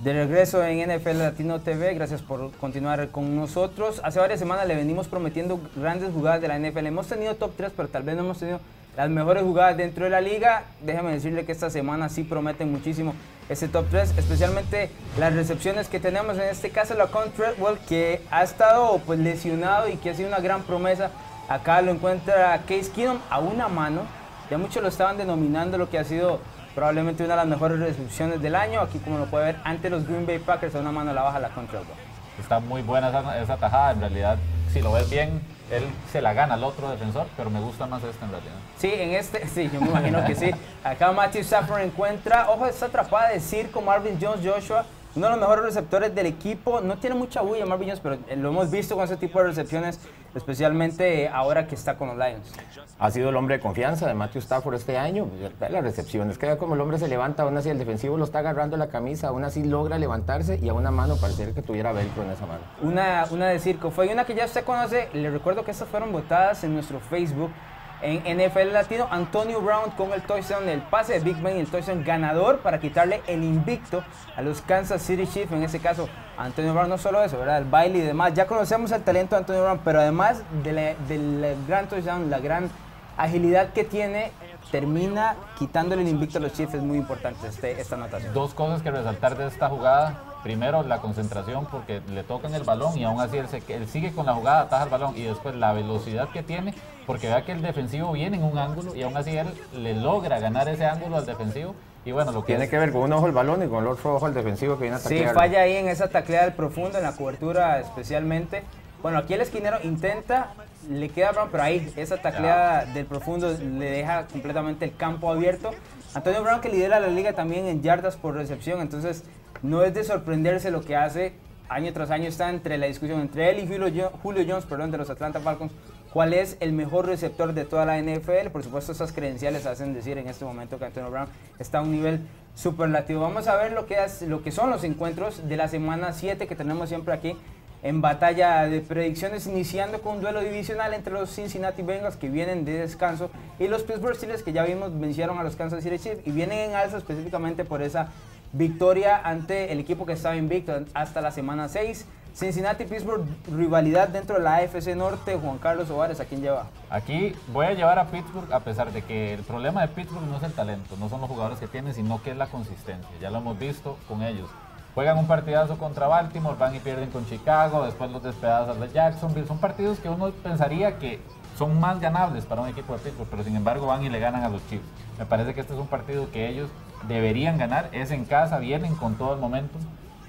De regreso en NFL Latino TV, gracias por continuar con nosotros. Hace varias semanas le venimos prometiendo grandes jugadas de la NFL. Hemos tenido top 3, pero tal vez no hemos tenido las mejores jugadas dentro de la liga. Déjame decirle que esta semana sí prometen muchísimo ese top 3, especialmente las recepciones que tenemos, en este caso Laquan Treadwell, que ha estado pues lesionado y que ha sido una gran promesa. Acá lo encuentra Case Keenum a una mano. Ya muchos lo estaban denominando lo que ha sido probablemente una de las mejores recepciones del año. Aquí, como lo puede ver, ante los Green Bay Packers, a una mano la baja Laquan Treadwell. Está muy buena esa tajada, en realidad, si lo ves bien, él se la gana al otro defensor, pero me gusta más esta en realidad. Sí, en este, sí, yo me imagino que sí. Acá Matthew Stafford encuentra, ojo, esta atrapada de circo, Marvin Jones Joshua, uno de los mejores receptores del equipo. No tiene mucha bulla Marvin Jones, pero lo hemos visto con ese tipo de recepciones, especialmente ahora que está con los Lions. Ha sido el hombre de confianza de Matthew Stafford este año. Las recepciones, que como el hombre se levanta, aún así el defensivo lo está agarrando la camisa, aún así logra levantarse y a una mano parecer que tuviera velcro en esa mano. Una de circo, fue una que ya usted conoce. Le recuerdo que estas fueron votadas en nuestro Facebook. En NFL Latino, Antonio Brown con el touchdown, el pase de Big Ben y el touchdown ganador para quitarle el invicto a los Kansas City Chiefs. En ese caso, Antonio Brown, no solo eso, ¿verdad? El baile y demás. Ya conocemos el talento de Antonio Brown, pero además del gran touchdown, la gran agilidad que tiene, termina quitándole el invicto a los Chiefs. Es muy importante esta anotación. Dos cosas que resaltar de esta jugada. Primero, la concentración, porque le tocan el balón y aún así él sigue con la jugada, ataja el balón, y después la velocidad que tiene, porque vea que el defensivo viene en un ángulo y aún así él le logra ganar ese ángulo al defensivo. Y bueno, lo que tiene que ver con un ojo el balón y con el otro ojo el defensivo que viene a taclear. Sí, falla ahí en esa tacleada del profundo, en la cobertura especialmente. Bueno, aquí el esquinero intenta, le queda Brown, pero ahí esa tacleada del profundo le deja completamente el campo abierto. Antonio Brown, que lidera la liga también en yardas por recepción, entonces no es de sorprenderse lo que hace. Año tras año está entre la discusión entre él y Julio Jones, de los Atlanta Falcons, cuál es el mejor receptor de toda la NFL. Por supuesto, esas credenciales hacen decir en este momento que Antonio Brown está a un nivel superlativo. Vamos a ver lo que son los encuentros de la semana 7 que tenemos siempre aquí en batalla de predicciones, iniciando con un duelo divisional entre los Cincinnati Bengals, que vienen de descanso, y los Pittsburgh Steelers, que ya vimos vencieron a los Kansas City Chiefs y vienen en alza específicamente por esa victoria ante el equipo que estaba invicto hasta la semana 6. Cincinnati-Pittsburgh, rivalidad dentro de la AFC Norte. Juan Carlos Ovares, ¿a quién lleva? Aquí voy a llevar a Pittsburgh, a pesar de que el problema de Pittsburgh no es el talento, no son los jugadores que tienen, sino que es la consistencia. Ya lo hemos visto con ellos. Juegan un partidazo contra Baltimore, van y pierden con Chicago, después los despedazan de Jacksonville. Son partidos que uno pensaría que son más ganables para un equipo de Pittsburgh, pero sin embargo van y le ganan a los Chiefs. Me parece que este es un partido que ellos deberían ganar, es en casa, vienen con todo el momento.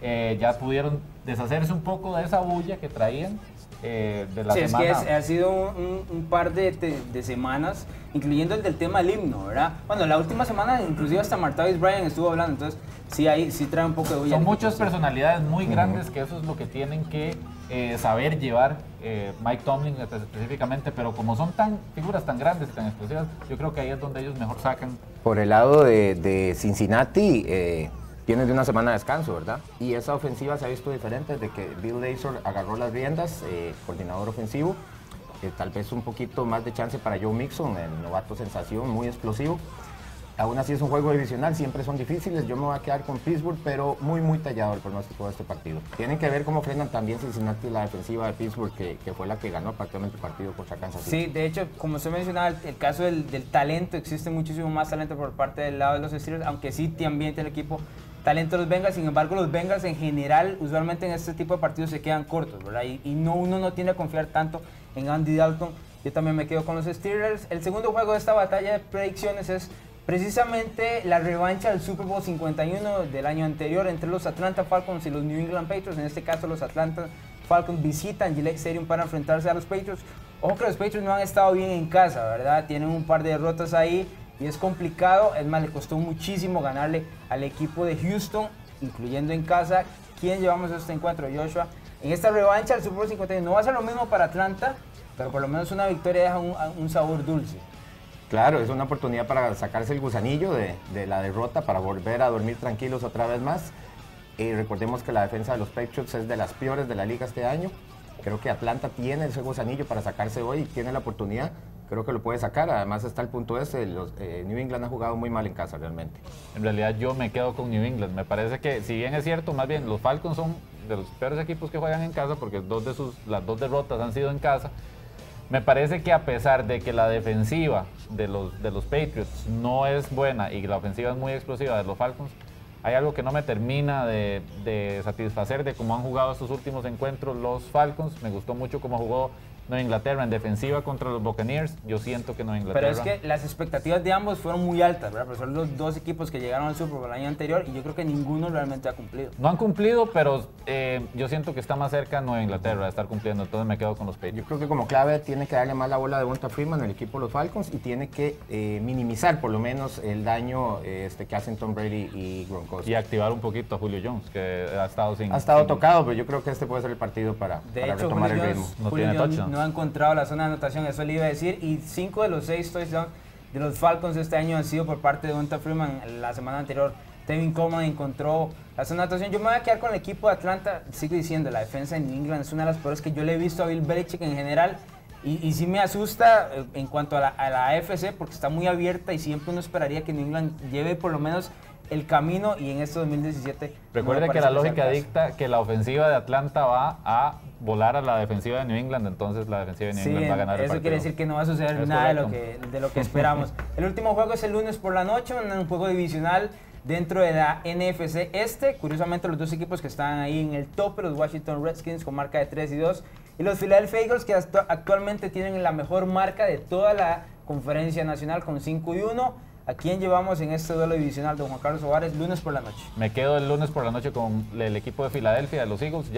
Ya pudieron deshacerse un poco de esa bulla que traían de la semana. Es que ha sido un par de semanas, incluyendo el del tema del himno, ¿verdad? Bueno, la última semana inclusive hasta Martavis Bryant estuvo hablando, entonces sí trae un poco de bulla. Son muchas personalidades muy grandes que eso es lo que tienen que saber llevar Mike Tomlin específicamente, pero como son figuras tan grandes y tan explosivas, yo creo que ahí es donde ellos mejor sacan. Por el lado de Cincinnati, tiene de una semana de descanso, ¿verdad? Y esa ofensiva se ha visto diferente desde que Bill Lazor agarró las riendas, coordinador ofensivo. Tal vez un poquito más de chance para Joe Mixon, el novato sensación, muy explosivo. Aún así es un juego divisional, siempre son difíciles. Yo me voy a quedar con Pittsburgh, pero muy tallado el pronóstico de este partido. Tienen que ver cómo frenan también Cincinnati la defensiva de Pittsburgh, que fue la que ganó prácticamente el partido contra Kansas City. Sí, de hecho, como usted mencionaba, el caso del talento, existe muchísimo más talento por parte del lado de los Steelers, aunque sí también tiene el equipo talento de los Bengals. Sin embargo, los Bengals en general, usualmente en este tipo de partidos se quedan cortos, ¿verdad? Y uno no tiene que confiar tanto en Andy Dalton. Yo también me quedo con los Steelers. El segundo juego de esta batalla de predicciones es precisamente la revancha del Super Bowl 51 del año anterior entre los Atlanta Falcons y los New England Patriots. En este caso, los Atlanta Falcons visitan Gillette Stadium para enfrentarse a los Patriots. Ojo que los Patriots no han estado bien en casa, ¿verdad? Tienen un par de derrotas ahí y es complicado. Es más, le costó muchísimo ganarle al equipo de Houston, incluyendo en casa. ¿Quién llevamos a este encuentro, Joshua? En esta revancha del Super Bowl 51 no va a ser lo mismo para Atlanta, pero por lo menos una victoria deja un sabor dulce. Claro, es una oportunidad para sacarse el gusanillo de la derrota, para volver a dormir tranquilos otra vez más. Recordemos que la defensa de los Patriots es de las peores de la liga este año. Creo que Atlanta tiene ese gusanillo para sacarse hoy, tiene la oportunidad, creo que lo puede sacar. Además está el punto New England ha jugado muy mal en casa realmente. En realidad yo me quedo con New England. Me parece que, si bien es cierto, más bien los Falcons son de los peores equipos que juegan en casa, porque las dos derrotas han sido en casa. Me parece que a pesar de que la defensiva de los Patriots no es buena y la ofensiva es muy explosiva de los Falcons, hay algo que no me termina de satisfacer de cómo han jugado estos últimos encuentros los Falcons. Me gustó mucho cómo jugó Nueva Inglaterra en defensiva contra los Buccaneers. Yo siento que Nueva Inglaterra... Pero es que las expectativas de ambos fueron muy altas, ¿verdad? Pero son los dos equipos que llegaron al Super Bowl el año anterior y yo creo que ninguno realmente ha cumplido. No han cumplido, pero yo siento que está más cerca Nueva Inglaterra de estar cumpliendo. Entonces me quedo con los Patriots. Yo creo que como clave tiene que darle más la bola de Devonta Freeman al equipo de los Falcons y tiene que minimizar por lo menos el daño que hacen Tom Brady y Gronkowski. Y activar un poquito a Julio Jones, que ha estado tocado, pero yo creo que este puede ser el partido para retomar el ritmo. No tiene touchdown. No ha encontrado la zona de anotación, eso le iba a decir, y 5 de los 6 touchdowns de los Falcons este año han sido por parte de Devonta Freeman. La semana anterior Tevin Coleman encontró la zona de anotación. Yo me voy a quedar con el equipo de Atlanta. Sigo diciendo, la defensa de New England es una de las peores que yo le he visto a Bill Belichick en general, y sí me asusta en cuanto a la AFC, porque está muy abierta y siempre uno esperaría que New England lleve por lo menos el camino, y en este 2017... Recuerde que la lógica dicta que la ofensiva de Atlanta va a volar a la defensiva de New England, entonces la defensiva de New England va a ganar el partido. Eso quiere decir que no va a suceder nada de lo que esperamos. El último juego es el lunes por la noche, un juego divisional dentro de la NFC Este. Curiosamente, los dos equipos que están ahí en el tope, los Washington Redskins con marca de 3-2, y los Philadelphia Eagles, que actualmente tienen la mejor marca de toda la conferencia nacional con 5-1. ¿A quién llevamos en este duelo divisional, don Juan Carlos Ovares, lunes por la noche? Me quedo el lunes por la noche con el equipo de Filadelfia, de los Eagles.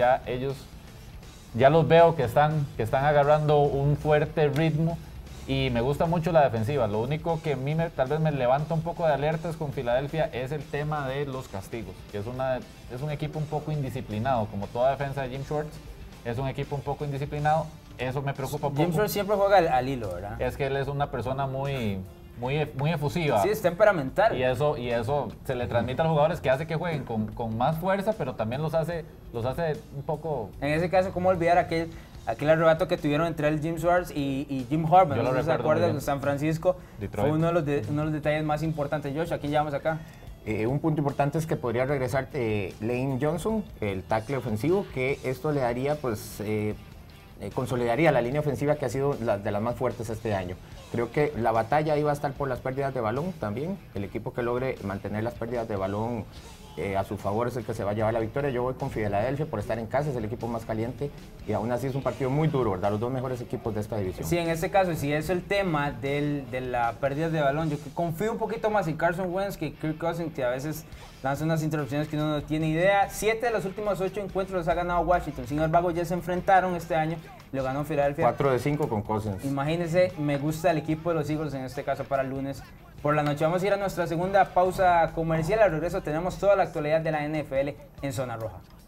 Ya los veo que están agarrando un fuerte ritmo y me gusta mucho la defensiva. Lo único que a mí tal vez me levanta un poco de alertas con Filadelfia es el tema de los castigos, que es un equipo un poco indisciplinado, como toda defensa de Jim Schwartz. Es un equipo un poco indisciplinado, eso me preocupa un poco. Jim Schwartz siempre juega al hilo, ¿verdad? Es que él es una persona muy efusiva. Sí, es temperamental. Y eso se le transmite a los jugadores, que hace que jueguen con más fuerza, pero también los hace un poco... En ese caso, ¿cómo olvidar aquel arrebato que tuvieron entre el Jim Schwartz y Jim Harbaugh? Yo lo recuerdo. ¿Se acuerdan? En San Francisco. Detroit. Fue uno de los detalles más importantes. Josh, ¿a quién llevamos acá? Un punto importante es que podría regresar Lane Johnson, el tackle ofensivo, que esto le daría, pues, consolidaría la línea ofensiva que ha sido de las más fuertes este año. Creo que la batalla iba a estar por las pérdidas de balón también. El equipo que logre mantener las pérdidas de balón a su favor es el que se va a llevar la victoria. Yo voy con Filadelfia por estar en casa, es el equipo más caliente y aún así es un partido muy duro, ¿verdad? Los dos mejores equipos de esta división. Sí, en este caso, si es el tema de la pérdida de balón, yo confío un poquito más en Carson Wentz que Kirk Cousins, que a veces lanza unas interrupciones que uno no tiene idea. 7 de los últimos 8 encuentros los ha ganado Washington. Sin embargo, ya se enfrentaron este año, lo ganó Filadelfia. 4 de 5 con Cousins. Imagínense, me gusta el equipo de los Eagles en este caso para el lunes por la noche. Vamos a ir a nuestra segunda pausa comercial. Al regreso tenemos toda la actualidad de la NFL en Zona Roja.